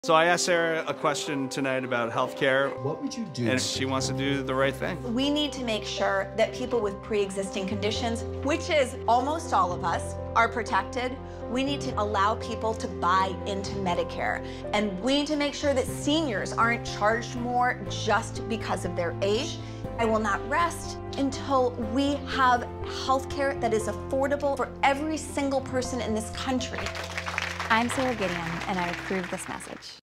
So I asked Sarah a question tonight about healthcare. What would you do? And she wants to do the right thing. We need to make sure that people with pre-existing conditions, which is almost all of us, are protected. We need to allow people to buy into Medicare. And we need to make sure that seniors aren't charged more just because of their age. I will not rest until we have healthcare that is affordable for every single person in this country. I'm Sara Gideon, and I approve this message.